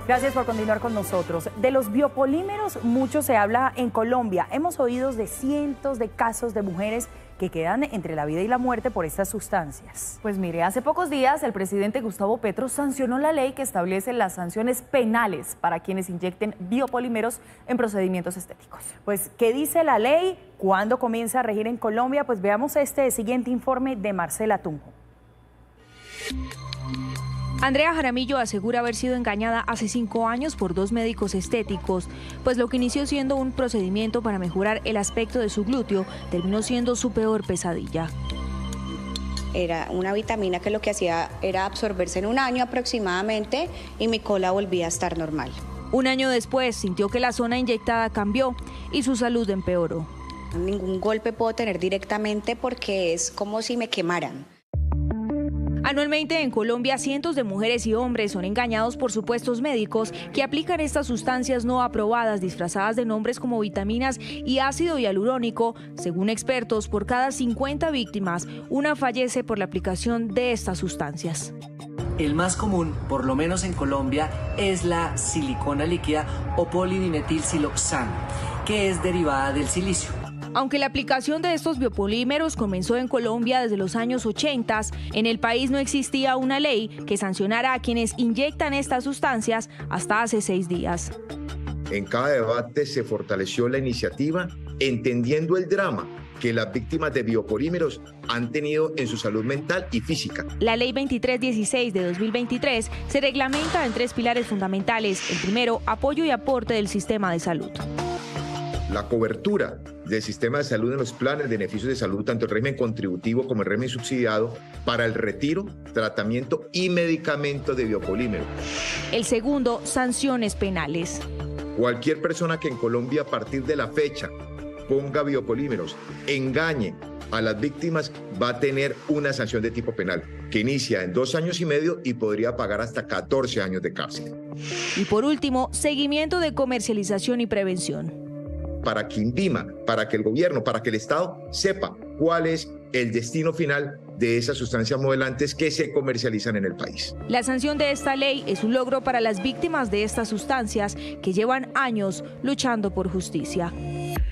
Gracias por continuar con nosotros. De los biopolímeros mucho se habla en Colombia. Hemos oído de cientos de casos de mujeres que quedan entre la vida y la muerte por estas sustancias. Pues mire, hace pocos días el presidente Gustavo Petro sancionó la ley que establece las sanciones penales para quienes inyecten biopolímeros en procedimientos estéticos. Pues, ¿qué dice la ley? ¿Cuándo comienza a regir en Colombia? Pues veamos este siguiente informe de Marcela Tunjo. Andrea Jaramillo asegura haber sido engañada hace 5 años por 2 médicos estéticos, pues lo que inició siendo un procedimiento para mejorar el aspecto de su glúteo terminó siendo su peor pesadilla. Era una vitamina que lo que hacía era absorberse en 1 año aproximadamente y mi cola volvía a estar normal. 1 año después sintió que la zona inyectada cambió y su salud empeoró. Ningún golpe puedo tener directamente porque es como si me quemaran. Anualmente en Colombia cientos de mujeres y hombres son engañados por supuestos médicos que aplican estas sustancias no aprobadas disfrazadas de nombres como vitaminas y ácido hialurónico. Según expertos, por cada 50 víctimas, una fallece por la aplicación de estas sustancias. El más común, por lo menos en Colombia, es la silicona líquida o polidimetilsiloxano, que es derivada del silicio. Aunque la aplicación de estos biopolímeros comenzó en Colombia desde los años 80, en el país no existía una ley que sancionara a quienes inyectan estas sustancias hasta hace 6 días. En cada debate se fortaleció la iniciativa, entendiendo el drama que las víctimas de biopolímeros han tenido en su salud mental y física. La Ley 2316 de 2023 se reglamenta en 3 pilares fundamentales. El primero, apoyo y aporte del sistema de salud. La cobertura del sistema de salud en los planes de beneficios de salud, tanto el régimen contributivo como el régimen subsidiado, para el retiro, tratamiento y medicamento de biopolímeros. El segundo, sanciones penales. Cualquier persona que en Colombia a partir de la fecha ponga biopolímeros, engañe a las víctimas, va a tener una sanción de tipo penal que inicia en 2 años y medio y podría pagar hasta 14 años de cárcel. Y por último, seguimiento de comercialización y prevención. Para que INVIMA, para que el gobierno, para que el Estado sepa cuál es el destino final de esas sustancias modelantes que se comercializan en el país. La sanción de esta ley es un logro para las víctimas de estas sustancias que llevan años luchando por justicia.